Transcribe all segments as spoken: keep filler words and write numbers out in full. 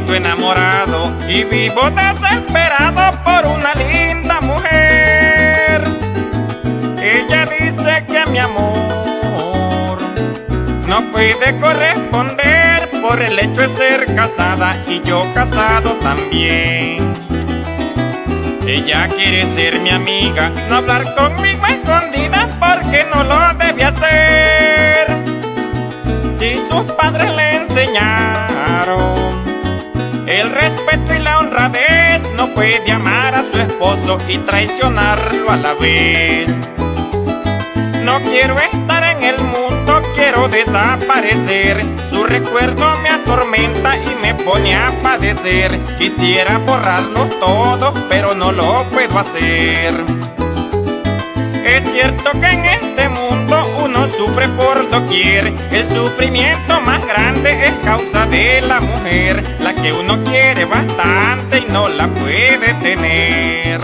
siento enamorado y vivo desesperado por una linda mujer. Ella dice que mi amor no puede corresponder por el hecho de ser casada y yo casado también. Ella quiere ser mi amiga, no hablar conmigo a escondidas porque no lo debe hacer. Si sus padres le enseñaron el respeto y la honradez, no puede amar a su esposo y traicionarlo a la vez. No quiero estar en el mundo, quiero desaparecer. Su recuerdo me atormenta y me pone a padecer. Quisiera borrarlo todo, pero no lo puedo hacer. Es cierto que en este mundo uno sufre por doquier. El sufrimiento más grande es causa de la mujer, la que uno quiere bastante y no la puede tener.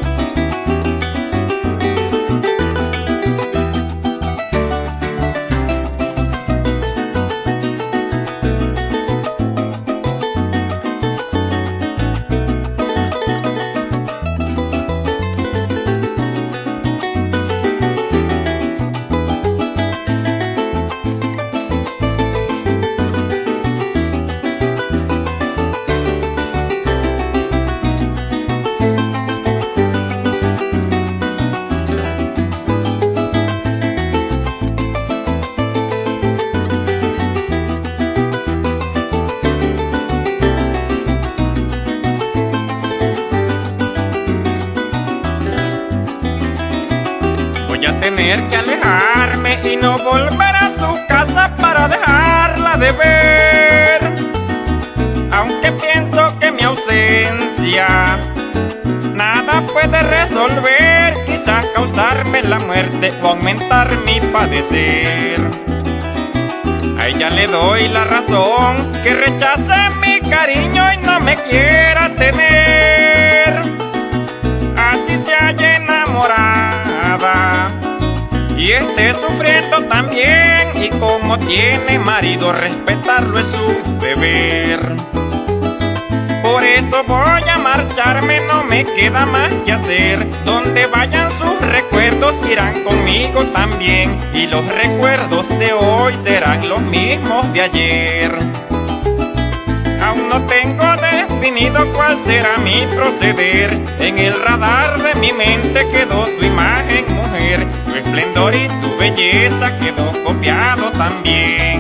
Voy a tener que alejarme y no volver a su casa para dejarla de ver. Aunque pienso que mi ausencia nada puede resolver, quizás causarme la muerte o aumentar mi padecer. A ella le doy la razón, que rechace mi cariño y no me quiera tener. Así se halla enamorada y esté sufriendo también, y como tiene marido, respetarlo es su deber. Por eso voy a marcharme, no me queda más que hacer. Donde vayan sus recuerdos irán conmigo también, y los recuerdos de hoy serán los mismos de ayer. Aún no tengo definido cuál será mi proceder. En el radar de mi mente quedó tu imagen, mujer. Tu esplendor y tu belleza quedó copiado también.